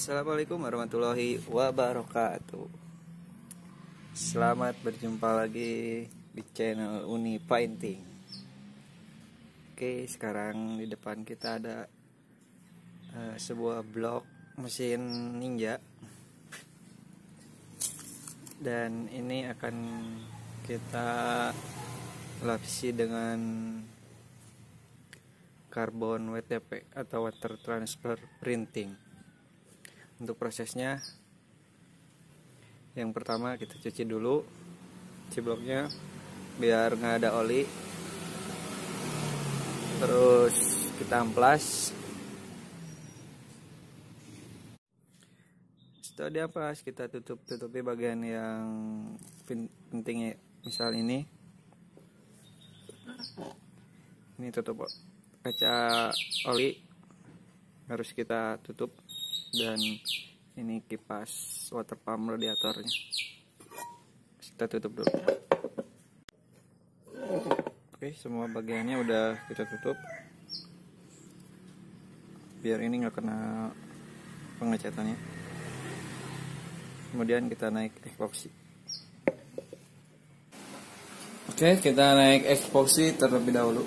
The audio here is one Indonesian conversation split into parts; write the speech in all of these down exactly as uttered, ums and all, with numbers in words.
Assalamualaikum warahmatullahi wabarakatuh. Selamat berjumpa lagi di channel Uni Painting. Oke, sekarang di depan kita ada uh, sebuah blok mesin Ninja. Dan ini akan kita lapisi dengan karbon W T P atau water transfer printing. Untuk prosesnya, yang pertama kita cuci dulu cuci bloknya biar nggak ada oli. Terus kita amplas. Setelah diamplas, kita tutup tutupi bagian yang pentingnya, misal ini ini tutup kaca oli harus kita tutup, dan ini kipas water pump radiatornya kita tutup dulu. Oke, semua bagiannya udah kita tutup biar ini nggak kena pengecatannya. Kemudian kita naik epoxy. Oke, kita naik epoxy terlebih dahulu.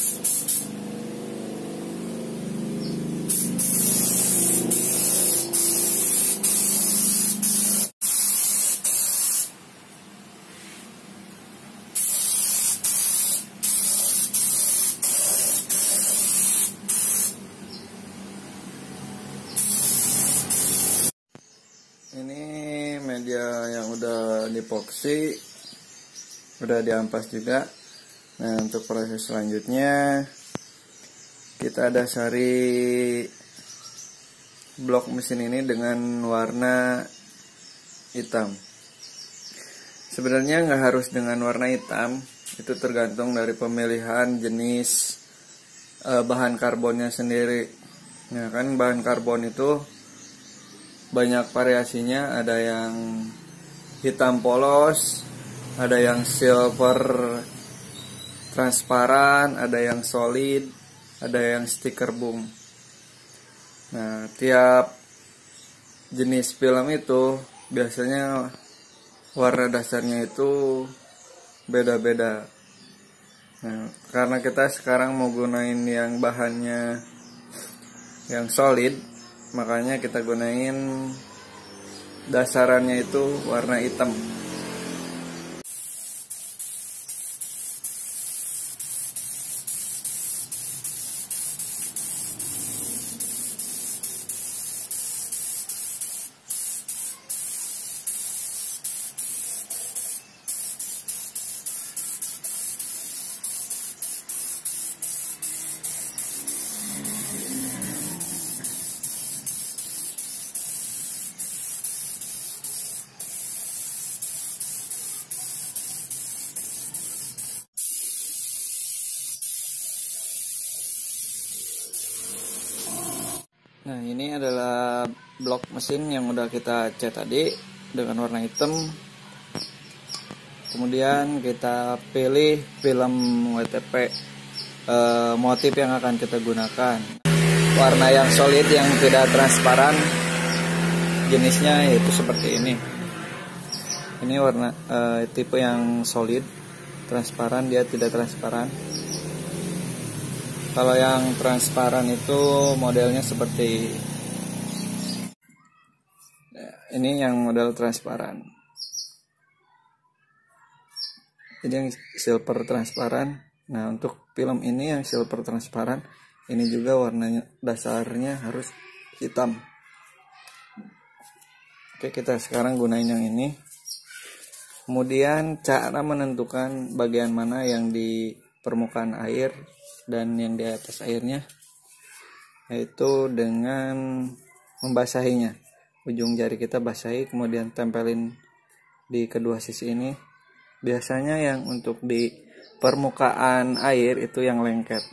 Ini media yang udah dipoksi, udah diampas juga. Nah, untuk proses selanjutnya kita dasari blok mesin ini dengan warna hitam. Sebenarnya nggak harus dengan warna hitam, itu tergantung dari pemilihan jenis eh, bahan karbonnya sendiri. Nah, kan bahan karbon itu banyak variasinya, ada yang hitam polos, ada yang silver transparan, ada yang solid, ada yang stiker boom. Nah, tiap jenis film itu biasanya warna dasarnya itu beda-beda. Nah, karena kita sekarang mau gunain yang bahannya yang solid, makanya kita gunain dasarannya itu warna hitam. Nah, ini adalah blok mesin yang udah kita cat tadi dengan warna hitam. Kemudian kita pilih film W T P eh, motif yang akan kita gunakan. Warna yang solid yang tidak transparan, jenisnya yaitu seperti ini. Ini warna eh, tipe yang solid, transparan, dia tidak transparan. Kalau yang transparan itu modelnya seperti ini, yang model transparan. Jadi yang silver transparan. Nah, untuk film ini yang silver transparan, ini juga warnanya dasarnya harus hitam. Oke, kita sekarang gunain yang ini. Kemudian cara menentukan bagian mana yang di permukaan air dan yang di atas airnya, yaitu dengan membasahinya. Ujung jari kita basahi, kemudian tempelin di kedua sisi ini. Biasanya yang untuk di permukaan air itu yang lengket.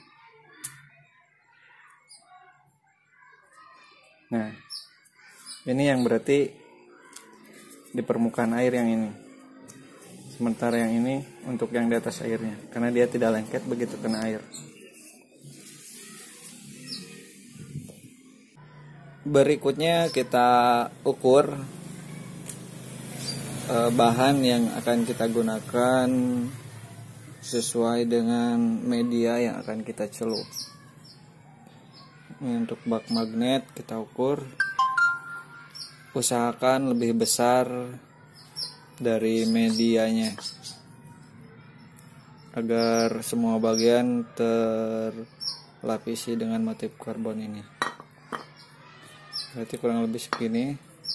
Nah, ini yang berarti di permukaan air yang ini. Sementara yang ini untuk yang di atas airnya, karena dia tidak lengket begitu kena air. berikutnya kita ukur eh, bahan yang akan kita gunakan sesuai dengan media yang akan kita celup. Ini untuk bak magnet kita ukur, usahakan lebih besar dari medianya agar semua bagian terlapisi dengan motif karbon ini. Berarti kurang lebih segini,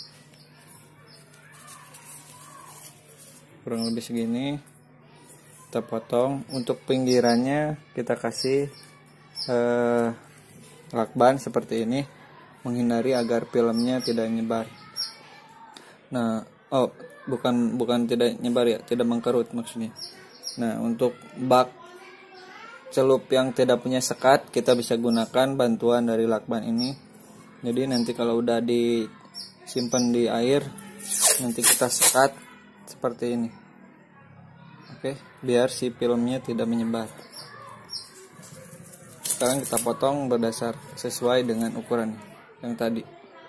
kurang lebih segini kita potong. Untuk pinggirannya kita kasih eh, lakban seperti ini, menghindari agar filmnya tidak nyebar. Nah, oh bukan bukan tidak nyebar ya, tidak mengkerut maksudnya. Nah, untuk bak celup yang tidak punya sekat, kita bisa gunakan bantuan dari lakban ini. Jadi nanti kalau udah disimpan di air, nanti kita sekat seperti ini. Oke, biar si filmnya tidak menyebar. Sekarang kita potong berdasar sesuai dengan ukuran yang tadi.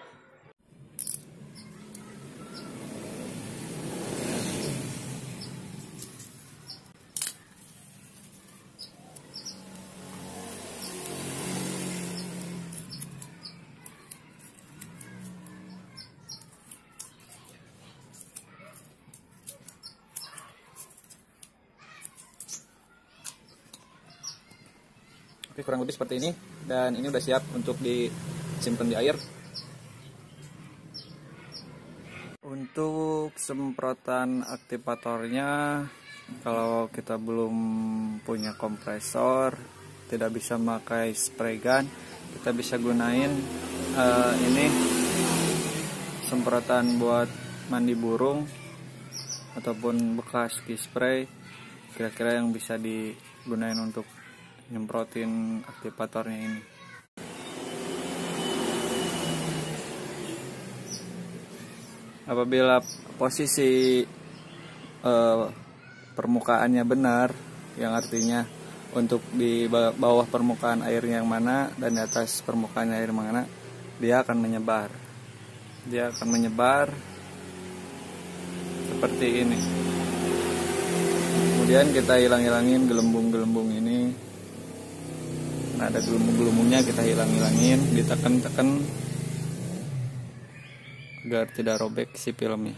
Oke, kurang lebih seperti ini, dan ini udah siap untuk disimpan di air. Untuk semprotan aktivatornya, kalau kita belum punya kompresor, tidak bisa memakai spray gun, kita bisa gunain uh, ini semprotan buat mandi burung ataupun bekas key spray, kira-kira yang bisa digunain untuk nyemprotin aktivatornya ini. Apabila posisi eh, permukaannya benar, yang artinya untuk di bawah permukaan airnya yang mana dan di atas permukaan air mana, dia akan menyebar. Dia akan menyebar seperti ini. Kemudian kita hilang-hilangin gelembung-gelembung ini. Nah, ada gelembung-gelembungnya kita hilang-hilangin, ditekan-tekan agar tidak robek si filmnya.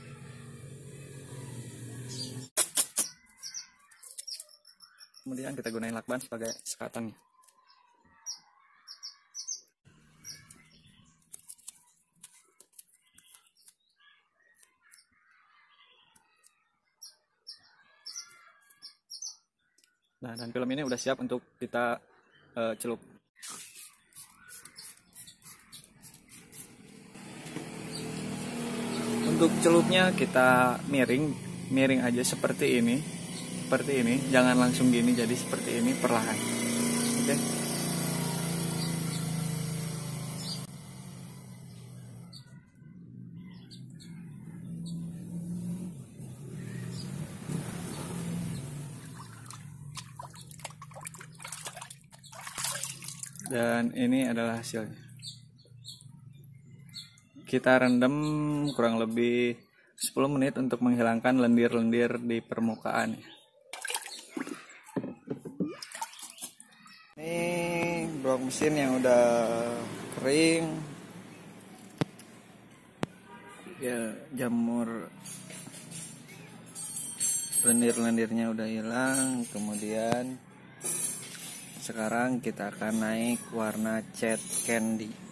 Kemudian kita gunain lakban sebagai sekatannya. Nah, dan film ini udah siap untuk kita uh, celup. Untuk celupnya kita miring, miring aja seperti ini, seperti ini. Jangan langsung gini, jadi seperti ini perlahan. Oke. Dan ini adalah hasilnya. Kita rendam kurang lebih sepuluh menit untuk menghilangkan lendir-lendir di permukaan. Ini blok mesin yang udah kering. Ya, jamur lendir-lendirnya udah hilang. Kemudian sekarang kita akan naik warna cat candy.